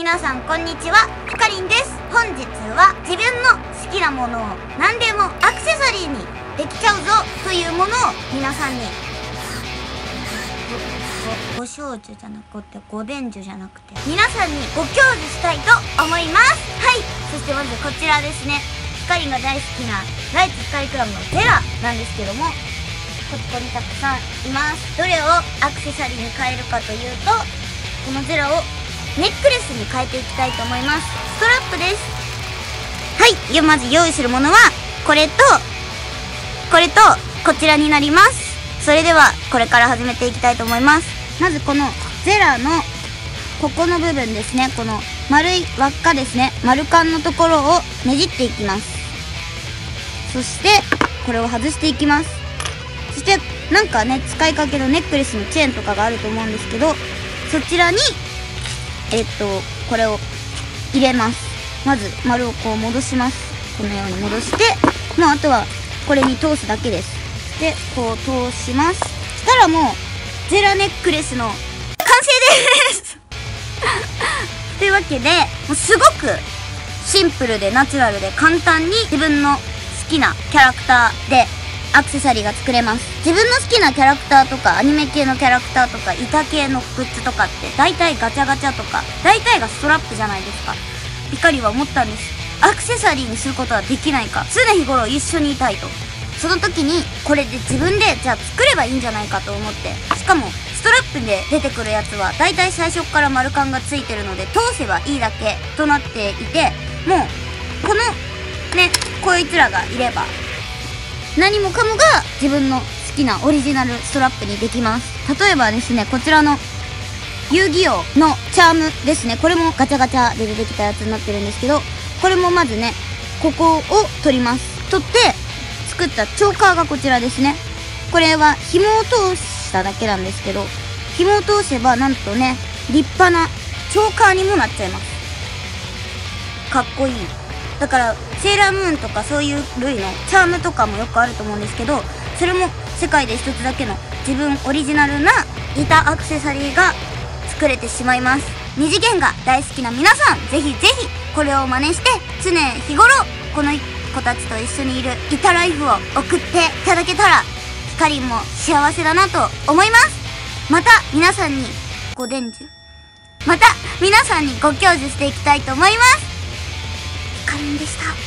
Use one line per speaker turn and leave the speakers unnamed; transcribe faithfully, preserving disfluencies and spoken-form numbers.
皆さんこんにちは、ひかりんです。本日は自分の好きなものを何でもアクセサリーにできちゃうぞというものを皆さんにごご少女じゃなくてご伝授じゃなくて皆さんにご教授したいと思います。はい、そしてまずこちらですね、ひかりんが大好きなライツひかりクラブのゼラなんですけども、ここにたくさんいます。どれをアクセサリーに変えるかというと、このゼラをネックレスに変えていきたいと思います。ストラップです。はい、まず用意するものはこれとこれとこちらになります。それではこれから始めていきたいと思います。まずこのゼラのここの部分ですね、この丸い輪っかですね、丸カンのところをねじっていきます。そしてこれを外していきます。そしてなんかね、使いかけのネックレスのチェーンとかがあると思うんですけど、そちらにえっとこれを入れます。まず丸をこう戻します。このように戻して、もうあとはこれに通すだけです。でこう通します。したらもうゼラネックレスの完成ですというわけで、もうすごくシンプルでナチュラルで簡単に自分の好きなキャラクターでアクセサリーが作れます。自分の好きなキャラクターとかアニメ系のキャラクターとか板系のグッズとかって大体ガチャガチャとか大体がストラップじゃないですか。ピカリは思ったんです。アクセサリーにすることはできないか、常日頃一緒にいたいと。その時にこれで自分でじゃあ作ればいいんじゃないかと思って、しかもストラップで出てくるやつは大体最初から丸カンがついてるので通せばいいだけとなっていて、もうこのねこいつらがいれば何もかもが自分の好きなオリジナルストラップにできます。例えばですね、こちらの遊戯王のチャームですね、これもガチャガチャで出てきたやつになってるんですけど、これもまずねここを取ります。取って作ったチョーカーがこちらですね。これは紐を通しただけなんですけど、紐を通せばなんとね立派なチョーカーにもなっちゃいます。かっこいい。だからセーラームーンとかそういう類のチャームとかもよくあると思うんですけど、それも世界で一つだけの自分オリジナルな板アクセサリーが作れてしまいます。二次元が大好きな皆さん、ぜひぜひこれを真似して常日頃この子たちと一緒にいる板ライフを送っていただけたらひかりんも幸せだなと思います。また皆さんにご伝授また皆さんにご教授していきたいと思います。ひかりんでした。